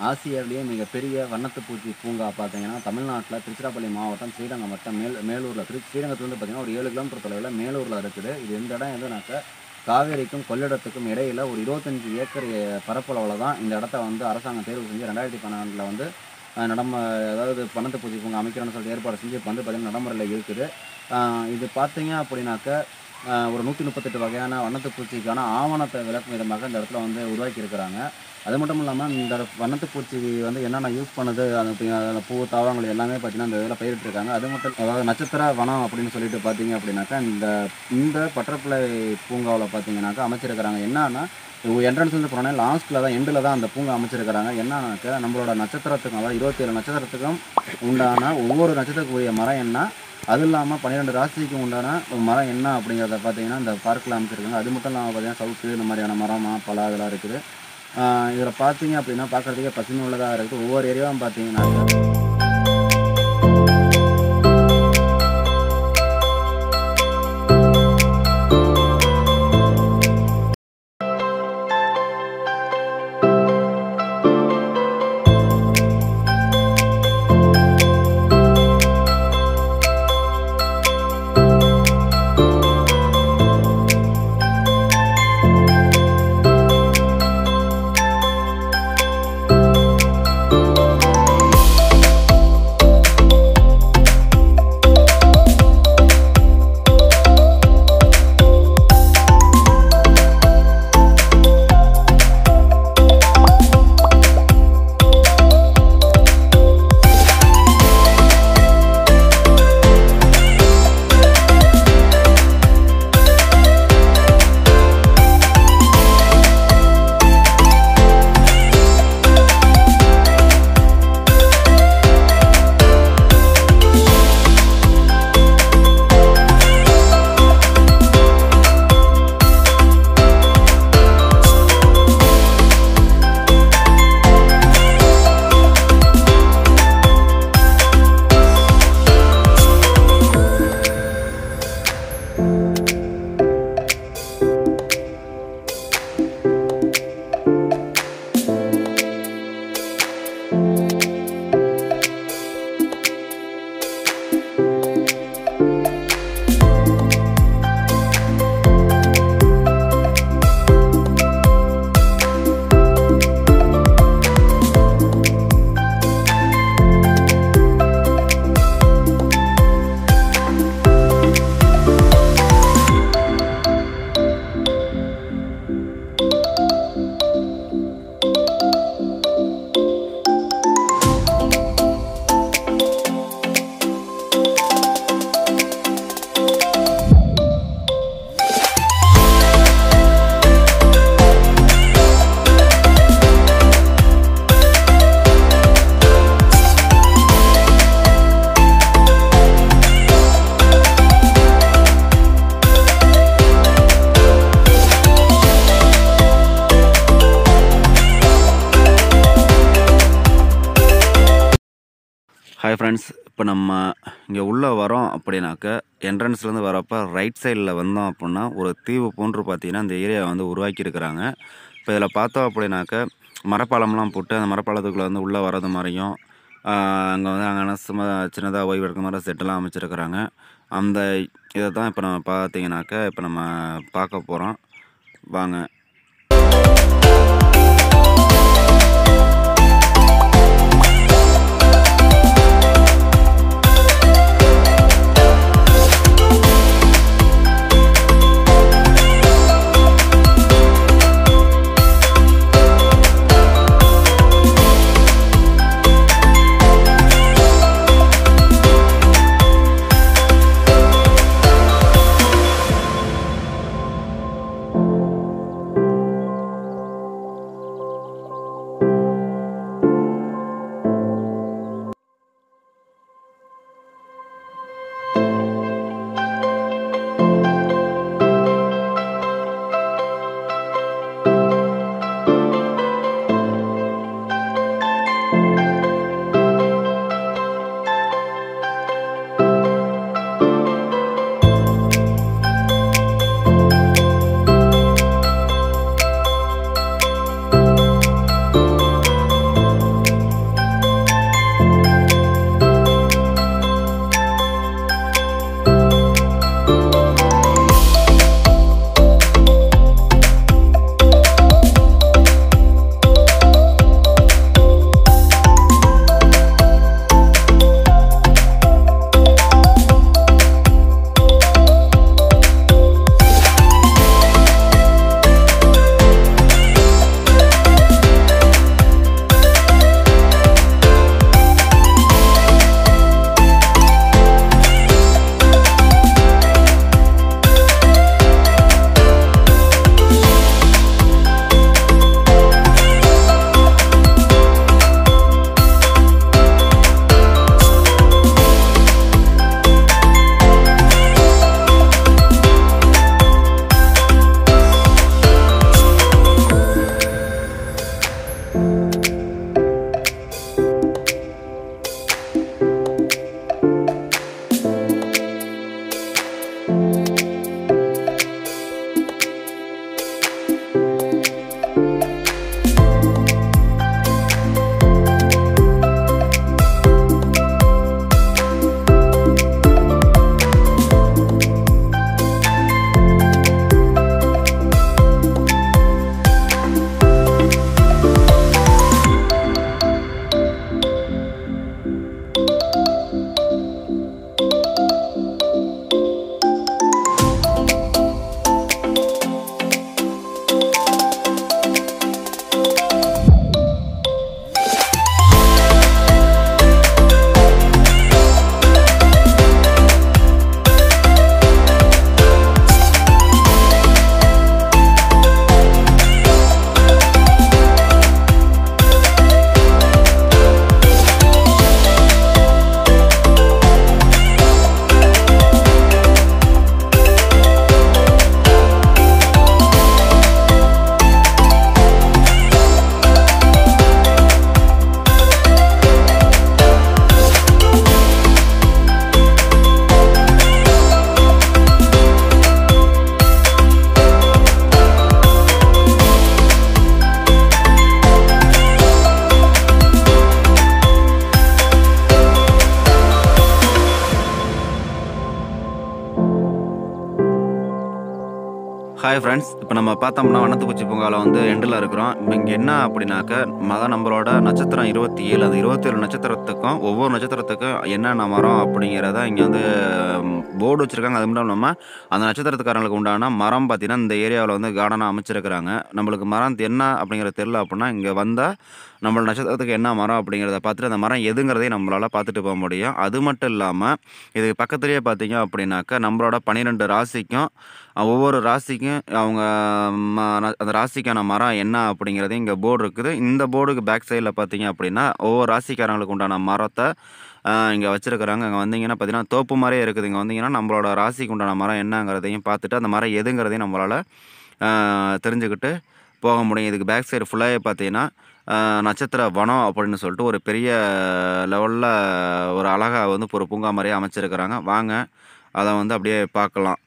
ஆசியாவிலேயே மிகப்பெரிய வண்ணத்து பூச்சி பூங்கா பார்த்தீங்கன்னா தமிழ்நாட்டில் திருச்சிராப்பள்ளி மாவட்டம் ஸ்ரீரங்கம் வட்டம் மேலூரில் ஸ்ரீரங்கத்துலேருந்து பார்த்தீங்கன்னா ஒரு 7 கிலோமீட்டர் தொலைவில் மேலூரில் இருக்குது. இது எந்த இடம் எதுனாக்க காவேரிக்கும் கொள்ளிடத்துக்கும் இடையில் ஒரு 25 ஏக்கர் பரப்பளவில் தான் இந்த இடத்த வந்து அரசாங்கம் தேர்வு செஞ்சு 2012 வந்து அதாவது வண்ணத்து பூச்சி பூங்கா அமைக்கிறோன்னு சொல்லிட்டு ஏற்பாடு செஞ்சு இப்போ வந்து பார்த்தீங்கன்னா நடைமுறையில் இருக்குது. இது பார்த்தீங்க அப்படின்னாக்க ஒரு 138 வகையான வண்ணத்து பூச்சிக்கான ஆவணத்தை விளக்கும் விதமாக இந்த இடத்துல வந்து உருவாக்கி இருக்கிறாங்க. அது மட்டும் இல்லாமல் இந்த வண்ணத்து பூச்சி வந்து என்னென்ன யூஸ் பண்ணுது அதில் பூ தாவரங்கள் எல்லாமே பார்த்தீங்கன்னா இந்த இதில் பயிரிட்டிருக்காங்க. அது மட்டும் அதாவது நட்சத்திர வனம் அப்படின்னு சொல்லிட்டு பார்த்தீங்க அப்படின்னாக்கா இந்த பட்டர்ஃப்ளை பூங்காவில் பார்த்தீங்கன்னாக்கா அமைச்சிருக்கிறாங்க. என்னன்னா என்ட்ரன்ஸ் வந்து போனோன்னா லாஸ்ட்டில் தான் எண்டில் தான் அந்த பூங்கா அமைச்சிருக்கிறாங்க. என்னன்னாக்கா நம்மளோட நட்சத்திரத்துக்கும் அதாவது 27 நட்சத்திரத்துக்கும் உண்டான ஒவ்வொரு நட்சத்திரத்துக்குரிய மரம் என்ன, அது இல்லாமல் 12 ராசிக்கும் உண்டான மரம் என்ன அப்படிங்கிறத பார்த்தீங்கன்னா இந்த பார்க்கில் அமைச்சிருக்காங்க. அது மட்டும் இல்லாமல் பார்த்தீங்கன்னா சவுக்கு இந்த மாதிரியான மரம் பலா இதெல்லாம் இருக்குது. இதில் பார்த்தீங்க அப்படின்னா பார்க்குறதுக்கே பசுமை உள்ளதாக இருக்குது. ஒவ்வொரு ஏரியாவும் பார்த்தீங்கன்னாக்கா ஹாய் ஃப்ரெண்ட்ஸ், இப்போ நம்ம இங்கே உள்ளே வரோம் அப்படின்னாக்க என்ட்ரன்ஸ்லேருந்து வரப்போ ரைட் சைடில் வந்தோம் அப்படின்னா ஒரு தீவு போன்று பார்த்தீங்கன்னா இந்த ஏரியா வந்து உருவாக்கியிருக்கிறாங்க. இப்போ இதில் பார்த்தோம் அப்படின்னாக்க மரப்பாலம்லாம் போட்டு அந்த மரப்பாலத்துக்குள்ளே வந்து உள்ளே வர்றது மாதிரியும் அங்கே வந்து அங்கே சும்மா சின்னதாக ஓய்வு எடுக்கிற மாதிரி செட்டெல்லாம் அமைச்சிருக்கிறாங்க. அந்த இதை தான் இப்போ நம்ம பார்த்தீங்கன்னாக்க இப்போ நம்ம பார்க்க போகிறோம். வாங்க. ஹாய் ஃப்ரெண்ட்ஸ், இப்போ நம்ம பார்த்தோம்னா வண்ணத்துப்பூச்சி பூங்காவில் வந்து எண்டில் இருக்கிறோம். இங்கே என்ன அப்படின்னாக்க நம்மளோட நட்சத்திரம் 27, அந்த 27 நட்சத்திரத்துக்கும் ஒவ்வொரு நட்சத்திரத்துக்கும் என்னென்ன மரம் அப்படிங்கிறத இங்கே வந்து போர்டு வச்சுருக்காங்க. அது மட்டும் இல்லாமல் அந்த நட்சத்திரத்துக்காரங்களுக்கு உண்டான மரம் பார்த்தீங்கன்னா இந்த ஏரியாவில் வந்து கார்டனாக அமைச்சிருக்கிறாங்க. நம்மளுக்கு மரம் என்ன அப்படிங்கிறது தெரில அப்படின்னா இங்கே வந்தால் நம்மளோட நட்சத்திரத்துக்கு என்ன மரம் அப்படிங்கிறத பார்த்துட்டு அந்த மரம் எதுங்கிறதையும் நம்மளால் பார்த்துட்டு போக முடியும். அது மட்டும் இல்லாமல் இதுக்கு பக்கத்துலேயே பார்த்தீங்க அப்படின்னாக்கா நம்மளோட 12 ராசிக்கும் ஒவ்வொரு ராசிக்கும் அவங்க அந்த ராசிக்கான மரம் என்ன அப்படிங்கிறது இங்கே போர்டு இருக்குது. இந்த போர்டுக்கு பேக் சைடில் பார்த்தீங்க அப்படின்னா ஒவ்வொரு ராசிக்காரங்களுக்கு உண்டான மரத்தை இங்கே வச்சுருக்கிறாங்க. அங்கே வந்தீங்கன்னா பார்த்தீங்கன்னா தோப்பு மாதிரியே இருக்குது. இங்கே வந்தீங்கன்னா நம்மளோட ராசிக்கு உண்டான மரம் என்னங்கிறதையும் பார்த்துட்டு அந்த மரம் எதுங்கிறதையும் நம்மளால் தெரிஞ்சுக்கிட்டு போக முடியும். இதுக்கு பேக் சைடு ஃபுல்லாகவே பார்த்தீங்கன்னா நட்சத்திர வனம் அப்படின்னு சொல்லிட்டு ஒரு பெரிய லெவலில் ஒரு அழகாக வந்து ஒரு பூங்கா மாதிரியே அமைச்சிருக்கிறாங்க. வாங்க அதை வந்து அப்படியே பார்க்கலாம்.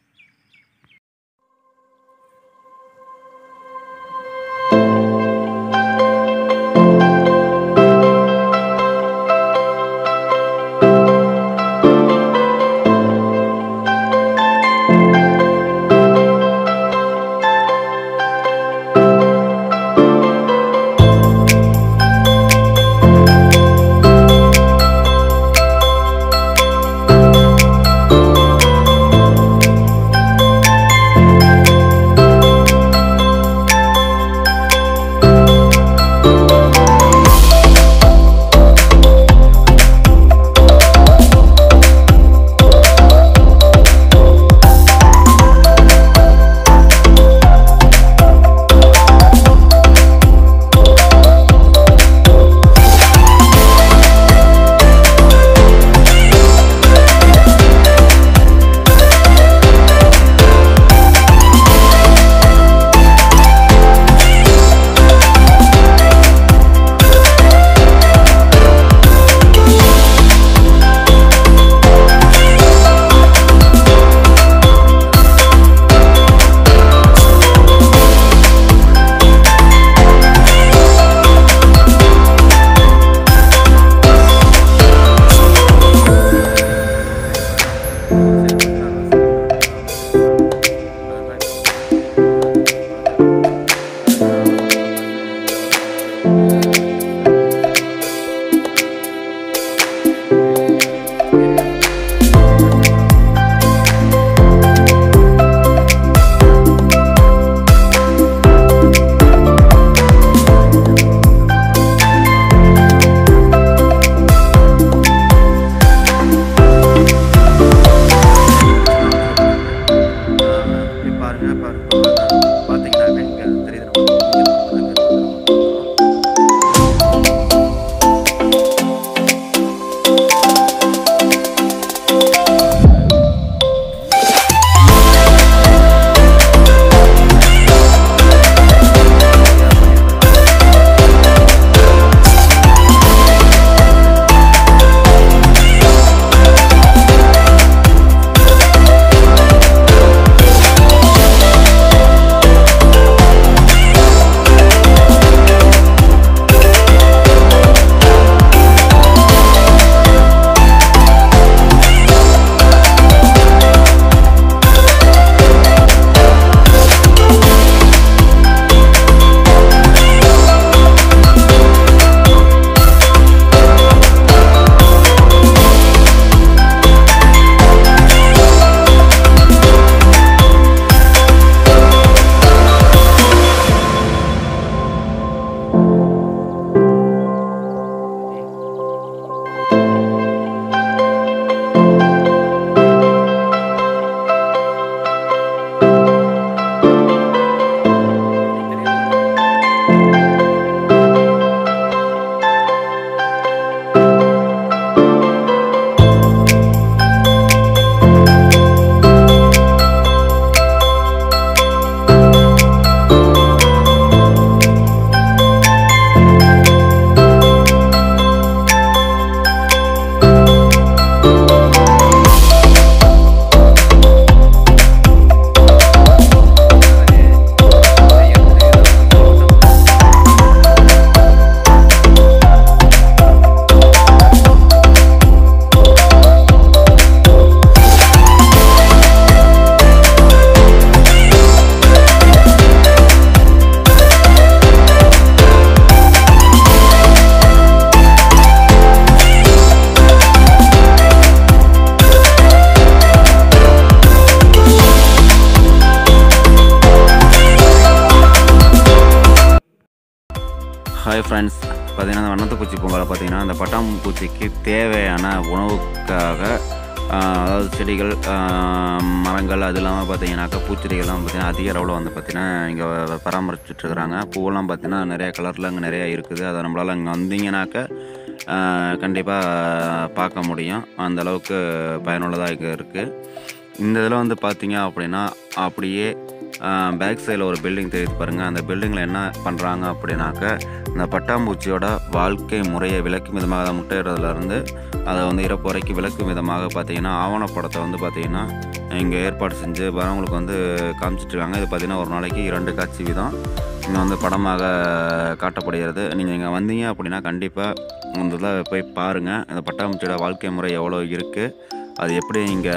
ஹாய் ஃப்ரெண்ட்ஸ், பார்த்தீங்கன்னா அந்த வண்ணத்துப்பூச்சி பூங்காவில் பார்த்தீங்கன்னா அந்த பட்டாம்பூச்சிக்கு தேவையான உணவுக்காக அதாவது செடிகள், மரங்கள், அது இல்லாமல் பார்த்தீங்கன்னாக்கா பூச்செடிகள்லாம் பார்த்தீங்கன்னா அதிக அளவில் வந்து பார்த்தீங்கன்னா இங்கே பராமரிச்சுட்ருக்குறாங்க. பூவெல்லாம் பார்த்தீங்கன்னா நிறைய கலரில் அங்கே நிறையா இருக்குது. அதை நம்மளால் இங்கே வந்தீங்கன்னாக்கா கண்டிப்பாக பார்க்க முடியும். அந்த அளவுக்கு பயனுள்ளதாக இங்கே இருக்குது. இந்த இதில் வந்து பார்த்தீங்க அப்படின்னா அப்படியே பேக் சைடில் ஒரு பில்டிங் தெரியுது பாருங்கள். அந்த பில்டிங்கில் என்ன பண்ணுறாங்க அப்படின்னாக்க இந்த பட்டாம்பூச்சியோட வாழ்க்கை முறையை விளக்கும் விதமாக அதை முட்டையிடுறதுலேருந்து அதை வந்து இறப்பு வரைக்கும் விளக்கும் விதமாக பார்த்தீங்கன்னா ஆவணப்படத்தை வந்து பார்த்தீங்கன்னா இங்கே ஏற்பாடு செஞ்சு வரவங்களுக்கு வந்து காமிச்சிட்ருக்காங்க. இது பார்த்தீங்கன்னா ஒரு நாளைக்கு 2 காட்சி வீதம் இங்கே வந்து படமாக காட்டப்படுகிறது. நீங்கள் இங்கே வந்தீங்க அப்படின்னா கண்டிப்பாக இந்த இதில் போய் பாருங்கள். இந்த பட்டாம்பூச்சியோட வாழ்க்கை முறை எவ்வளோ இருக்குது, அது எப்படி இங்கே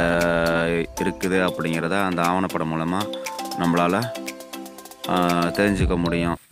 இருக்குது அப்படிங்கிறத அந்த ஆவணப்படம் மூலமாக நம்மளால் தெரிஞ்சுக்க முடியும்.